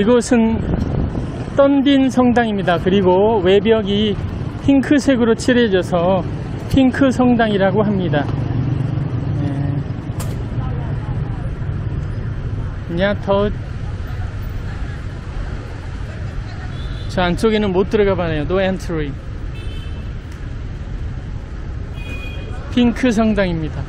이곳은 떤딘 성당입니다. 그리고 외벽이 핑크색으로 칠해져서 핑크 성당이라고 합니다. 저 안쪽에는 못 들어가 봐요. No entry. 핑크 성당입니다.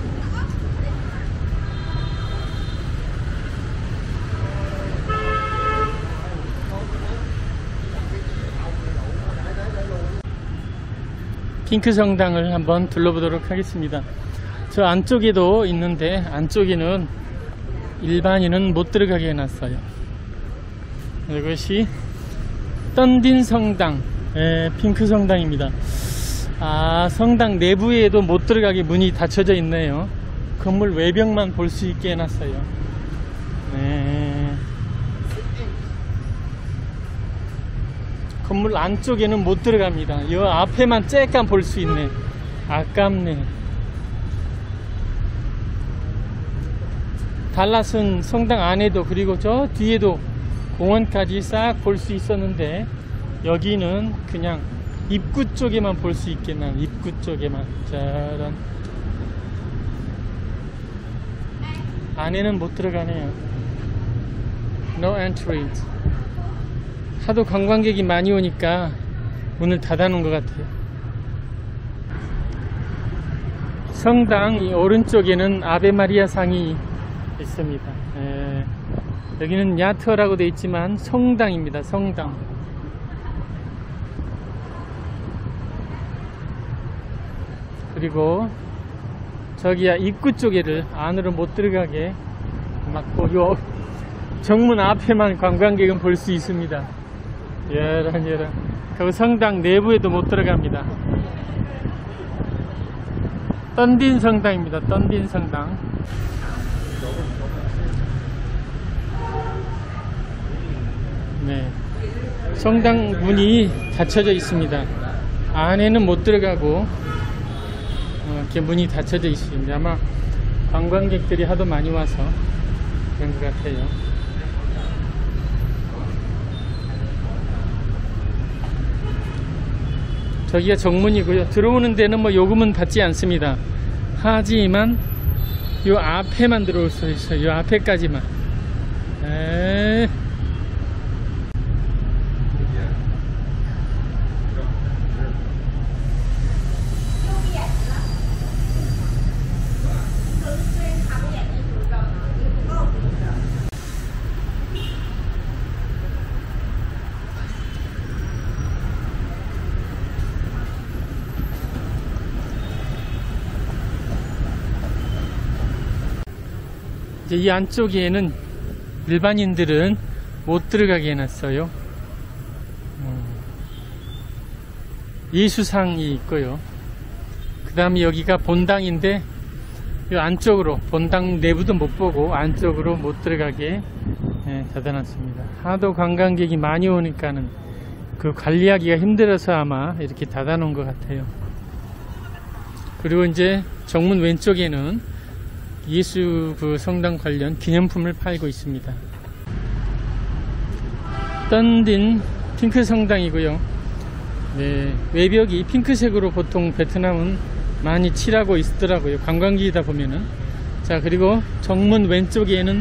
핑크 성당을 한번 둘러보도록 하겠습니다. 저 안쪽에도 있는데 안쪽에는 일반인은 못 들어가게 해놨어요. 이것이 떤딘 성당, 핑크 성당입니다. 성당 내부에도 못 들어가게 문이 닫혀져 있네요. 건물 외벽만 볼 수 있게 해놨어요. 건물 안쪽에는 못 들어갑니다. 이 앞에만 쬐깐 볼 수 있네. 아깝네. 달랏은 성당 안에도 그리고 저 뒤에도 공원까지 싹 볼 수 있었는데 여기는 그냥 입구 쪽에만 볼 수 있겠나. 입구 쪽에만. 짜란. 안에는 못 들어가네요. No entry. 하도 관광객이 많이 오니까 문을 닫아놓은 것 같아요. 성당 오른쪽에는 아베 마리아 상이 있습니다. 여기는 야트라고 되어 있지만 성당입니다. 성당. 그리고 저기야 입구 쪽에를 안으로 못 들어가게 막고 요 정문 앞에만 관광객은 볼 수 있습니다. 예란. 그 성당 내부에도 못 들어갑니다. 떤딘 성당입니다. 떤딘 성당. 성당 문이 닫혀져 있습니다. 안에는 못 들어가고 이렇게 문이 닫혀져 있습니다. 아마 관광객들이 하도 많이 와서 그런 것 같아요. 저기가 정문이고요. 들어오는 데는 뭐 요금은 받지 않습니다. 하지만 요 앞에만 들어올 수 있어요. 요 앞에까지만. 이제 이 안쪽에는 일반인들은 못 들어가게 해놨어요. 예수상이 있고요. 그 다음에 여기가 본당인데 이 안쪽으로 본당 내부도 못 보고 안쪽으로 못 들어가게 닫아놨습니다. 하도 관광객이 많이 오니까는 그 관리하기가 힘들어서 아마 이렇게 닫아놓은 것 같아요. 그리고 이제 정문 왼쪽에는 예수 그 성당 관련 기념품을 팔고 있습니다. 떤딘 핑크 성당이고요. 외벽이 핑크색으로 보통 베트남은 많이 칠하고 있더라고요. 관광지이다 보면은. 자, 그리고 정문 왼쪽에는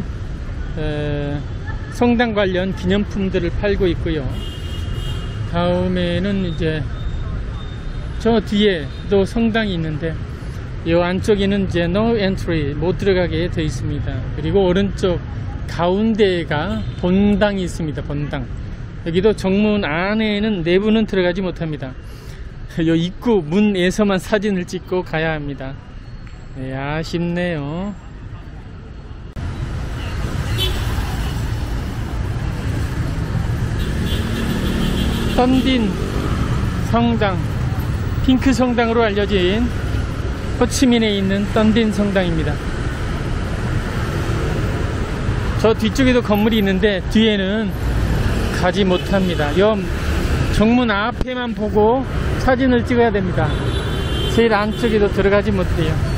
성당 관련 기념품들을 팔고 있고요. 다음에는 이제 저 뒤에도 성당이 있는데 이 안쪽에는 이제 No entry, 못 들어가게 되어 있습니다. 그리고 오른쪽 가운데가 본당이 있습니다. 본당. 여기도 정문 안에는 내부는 들어가지 못합니다. 이 입구 문에서만 사진을 찍고 가야 합니다. 아쉽네요. 떤딘 성당, 핑크 성당으로 알려진 호치민에 있는 떤딘 성당입니다. 저 뒤쪽에도 건물이 있는데 뒤에는 가지 못합니다. 정문 앞에만 보고 사진을 찍어야 됩니다. 제일 안쪽에도 들어가지 못해요.